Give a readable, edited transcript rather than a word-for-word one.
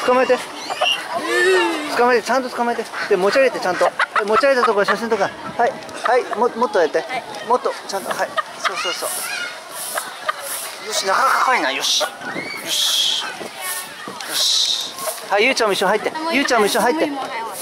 捕まえて。捕まえて、ちゃんと捕まえて。で、持ち上げて、ちゃんと。持ち上げたところ、写真とか。はい、はい、もっとやって。もっと、ちゃんと、はい。そうそうそう。よし、なかなか高いな。よし。よし。よし。はい、ゆうちゃんも一緒に入って。ゆうちゃんも一緒に入って。